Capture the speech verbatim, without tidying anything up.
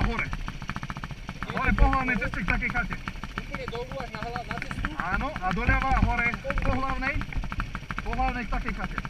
hore. Hore po hlavnej ceste k takej chate. Úplne dolu až na cestu? Áno, a doľava hore po hlavnej, po hlavnej k takej chate.